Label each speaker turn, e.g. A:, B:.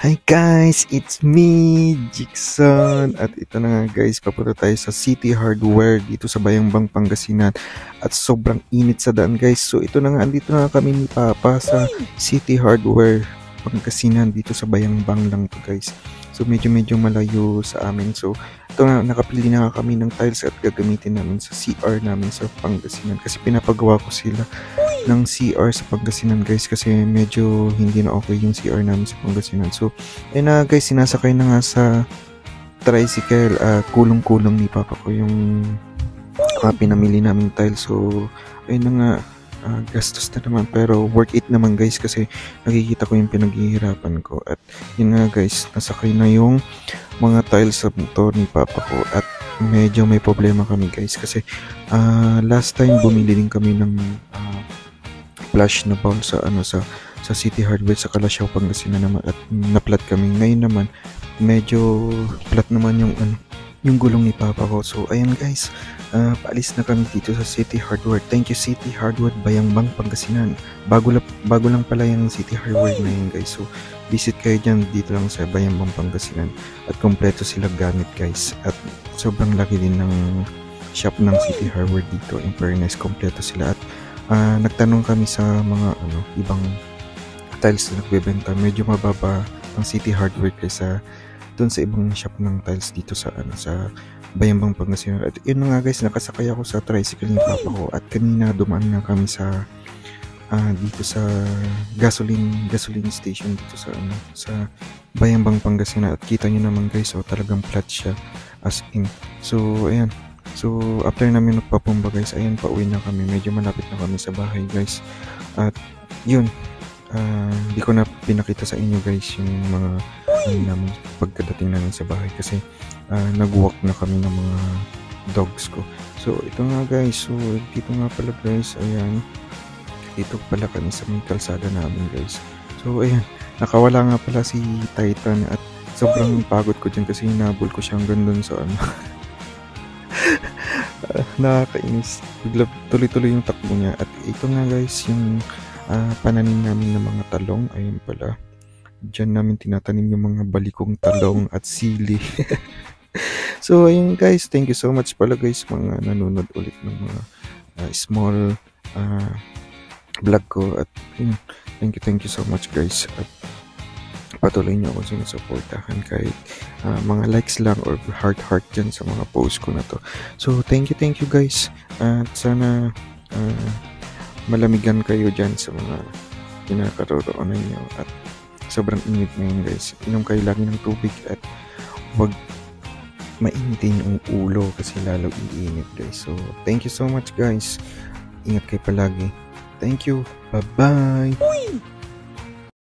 A: Hi guys, it's me, Jigson. At ito na nga guys, papunta tayo sa City Hardware dito sa Bayambang, Pangasinan. At sobrang init sa daan guys. So ito na nga, andito na kami ni Papa sa City Hardware, Pangasinan dito sa Bayambang lang to guys. So medyo malayo sa amin. So ito na, nakapili na kami ng tiles at gagamitin namin sa CR namin sa Pangasinan. Kasi pinapagawa ko sila ng CR sa Pangasinan guys kasi medyo hindi na okay yung CR namin sa Pangasinan. So ayun na guys, sinasakay na nga sa tricycle, kulong-kulong ni Papa ko yung pinamili namin tile. So ayun na nga, gastos na naman pero worth it naman guys kasi nakikita ko yung pinaghihirapan ko. At yun nga guys, nasakay na yung mga tiles sa motor ni Papa ko at medyo may problema kami guys kasi last time bumili din kami ng flash na bowl sa City Hardware sa Kalasyaw, Pangasinan naman at na-flat kami. Ngayon naman medyo flat naman yung gulong ni Papa ko. So ayan guys, paalis na kami dito sa City Hardware. Thank you City Hardware Bayambang, Pangasinan. Bago lang pala yung City Hardware na yun guys. So visit kayo dyan, dito lang sa Bayambang, Pangasinan. At kompleto sila gamit guys. At sobrang laki din ng shop ng City Hardware dito. In fairness, kompleto sila. At nagtanong kami sa mga ibang tiles na nagbebenta. Medyo mababa ang City Hardware kaysa doon sa ibang shop ng tiles dito sa Bayambang, Pangasinan. At yun nga guys, nakasakay ako sa tricycle ni Papa ko at kanina dumaan na kami sa dito sa gasoline station dito sa Bayambang, Pangasinan. At kita nyo naman guys, talagang flat siya as in. So ayan. So, after namin magpapumba guys, ayun, pauwi na kami. Medyo malapit na kami sa bahay guys. At, yun. Hindi ko na pinakita sa inyo guys yung mga namin pagkadating namin sa bahay. Kasi, nag-walk na kami ng mga dogs ko. So, ito nga guys. So, dito nga pala guys. Ayan. Dito pala kami sa may kalsada namin guys. So, ayan. Nakawala nga pala si Titan. At sobrang pagod ko dyan kasi hinabol ko siyang gandun sa nakakainis. Tuloy-tuloy yung takbo niya. At ito nga guys yung pananim namin ng mga talong. Ayun pala, dyan namin tinatanim yung mga balikong talong at sili. So ayun guys, thank you so much pala guys mga nanonood ulit ng mga small vlog ko. At yun, thank you so much guys. At patuloy niyo ako sinusuportahan kahit mga likes lang or heart dyan sa mga post ko na to. So thank you guys. At sana malamigan kayo dyan sa mga kinakaroroonan niyo. At sobrang init ngayon guys. Inom kayo lagi ng tubig at huwag mainitin yung ulo kasi lalo iinit guys. So thank you so much guys. Ingat kayo palagi. Thank you. Bye bye.